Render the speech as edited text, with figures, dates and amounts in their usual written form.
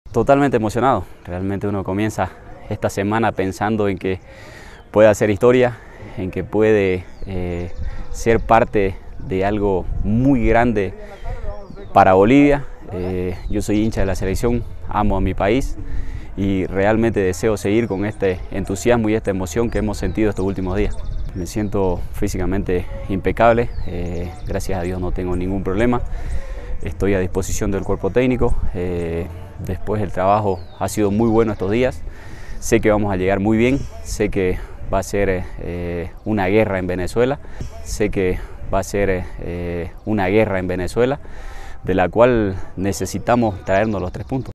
Totalmente emocionado, realmente uno comienza esta semana pensando en que puede hacer historia, en que puede ser parte de algo muy grande para Bolivia. Yo soy hincha de la selección, amo a mi país y realmente deseo seguir con este entusiasmo y esta emoción que hemos sentido estos últimos días. Me siento físicamente impecable, gracias a Dios no tengo ningún problema, estoy a disposición del cuerpo técnico. Después el trabajo ha sido muy bueno estos días, sé que vamos a llegar muy bien, sé que va a ser una guerra en Venezuela, de la cual necesitamos traernos los 3 puntos.